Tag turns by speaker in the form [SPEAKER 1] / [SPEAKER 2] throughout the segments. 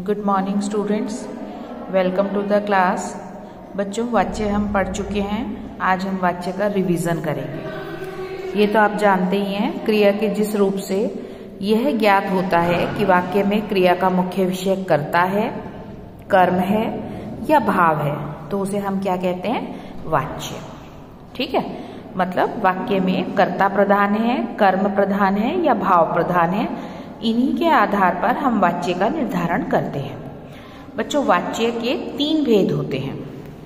[SPEAKER 1] Good morning students, welcome to the class. बच्चों, वाच्य हम पढ़ चुके हैं। आज हम वाच्य का रिवीजन करेंगे। ये तो आप जानते ही हैं, क्रिया के जिस रूप से यह ज्ञात होता है कि वाक्य में क्रिया का मुख्य विषय कर्ता है, कर्म है या भाव है, तो उसे हम क्या कहते हैं? वाच्य। ठीक है, मतलब वाक्य में कर्ता प्रधान है, कर्म प्रधान है या भाव प्रधान है, इन्हीं के आधार पर हम वाच्य का निर्धारण करते हैं। बच्चों, वाच्य के 3 भेद होते हैं,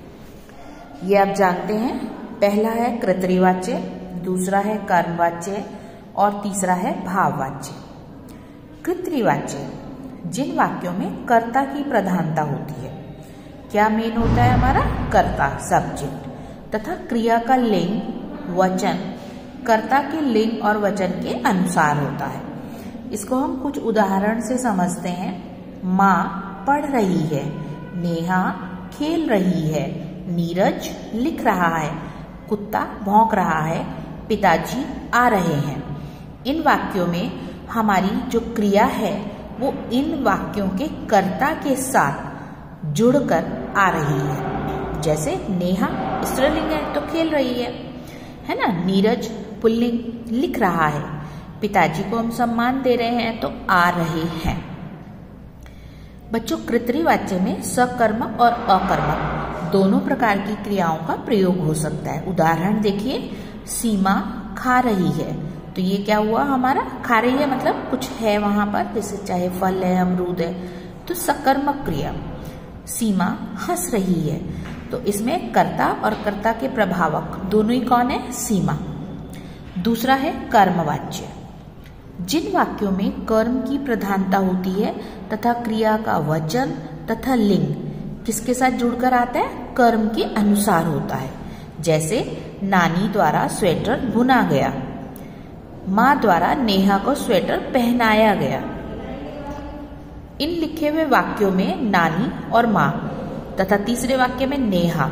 [SPEAKER 1] ये आप जानते हैं। पहला है कर्तृवाच्य, दूसरा है कर्मवाच्य और तीसरा है भाववाच्य। कर्तृवाच्य जिन वाक्यों में कर्ता की प्रधानता होती है, क्या मेन होता है हमारा? कर्ता, सब्जेक्ट, तथा क्रिया का लिंग, वचन कर्ता के लिंग और वचन के अनुसार होता है। इसको हम कुछ उदाहरण से समझते हैं। माँ पढ़ रही है, नेहा खेल रही है, नीरज लिख रहा है, कुत्ता भौंक रहा है, पिताजी आ रहे हैं। इन वाक्यों में हमारी जो क्रिया है वो इन वाक्यों के कर्ता के साथ जुड़कर आ रही है। जैसे नेहा स्त्रीलिंग है तो खेल रही है ना। नीरज पुल्लिंग लिख रहा है, पिताजी को हम सम्मान दे रहे हैं तो आ रहे हैं। बच्चों, कर्तृवाच्य में सकर्मक और अकर्मक दोनों प्रकार की क्रियाओं का प्रयोग हो सकता है। उदाहरण देखिए, सीमा खा रही है, तो ये क्या हुआ हमारा? खा रही है मतलब कुछ है वहां पर, जैसे चाहे फल है, अमरूद है, तो सकर्मक क्रिया। सीमा हंस रही है, तो इसमें कर्ता और कर्ता के प्रभावक दोनों ही कौन है? सीमा। दूसरा है कर्मवाच्य। जिन वाक्यों में कर्म की प्रधानता होती है तथा क्रिया का वचन तथा लिंग किसके साथ जुड़कर आता है? कर्म के अनुसार होता है। जैसे नानी द्वारा स्वेटर बुना गया, माँ द्वारा नेहा को स्वेटर पहनाया गया। इन लिखे हुए वाक्यों में नानी और माँ तथा तीसरे वाक्य में नेहा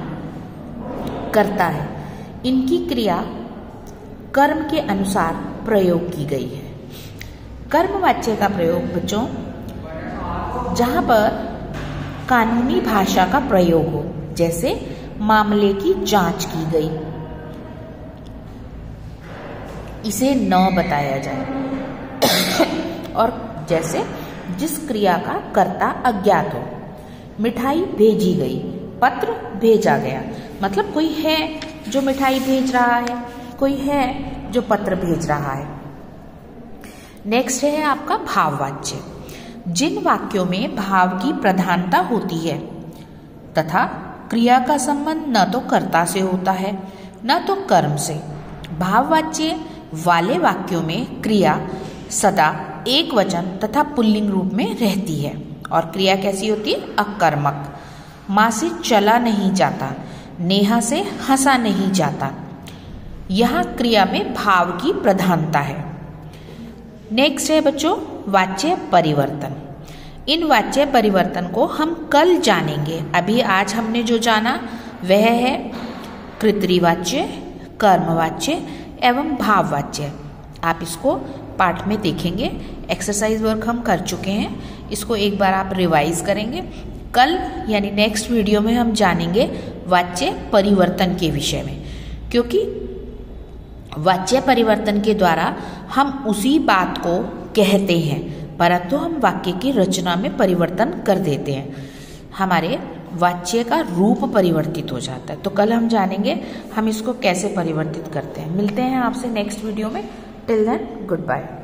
[SPEAKER 1] कर्ता है। इनकी क्रिया कर्म के अनुसार प्रयोग की गई है। कर्मवाच्य का प्रयोग बच्चों, जहां पर कानूनी भाषा का प्रयोग हो, जैसे मामले की जांच की गई, इसे न बताया जाए। और जैसे जिस क्रिया का कर्ता अज्ञात हो, मिठाई भेजी गई, पत्र भेजा गया, मतलब कोई है जो मिठाई भेज रहा है, कोई है जो पत्र भेज रहा है। नेक्स्ट है आपका भाववाच्य। जिन वाक्यों में भाव की प्रधानता होती है तथा क्रिया का संबंध न तो कर्ता से होता है न तो कर्म से। भाववाच्य वाले वाक्यों में क्रिया सदा एक वचन तथा पुल्लिंग रूप में रहती है और क्रिया कैसी होती है? अकर्मक। माँ से चला नहीं जाता, नेहा से हंसा नहीं जाता। यहाँ क्रिया में भाव की प्रधानता है। नेक्स्ट है बच्चों वाच्य परिवर्तन। इन वाच्य परिवर्तन को हम कल जानेंगे। अभी आज हमने जो जाना वह है कर्तृवाच्य, कर्मवाच्य एवं भाववाच्य। आप इसको पाठ में देखेंगे। एक्सरसाइज वर्क हम कर चुके हैं, इसको एक बार आप रिवाइज करेंगे। कल यानी नेक्स्ट वीडियो में हम जानेंगे वाच्य परिवर्तन के विषय में, क्योंकि वाच्य परिवर्तन के द्वारा हम उसी बात को कहते हैं, परंतु हम वाक्य की रचना में परिवर्तन कर देते हैं। हमारे वाच्य का रूप परिवर्तित हो जाता है। तो कल हम जानेंगे हम इसको कैसे परिवर्तित करते हैं। मिलते हैं आपसे नेक्स्ट वीडियो में। Till then, good bye.